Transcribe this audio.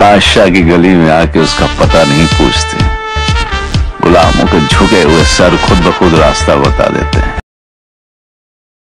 बादशाह की गली में आके उसका पता नहीं पूछते, गुलामों के झुके हुए सर खुद ब खुद रास्ता बता देते हैं।